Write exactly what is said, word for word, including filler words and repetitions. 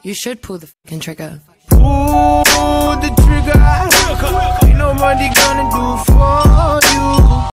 You should pull the fucking trigger. Pull the trigger. Ain't nobody gonna do for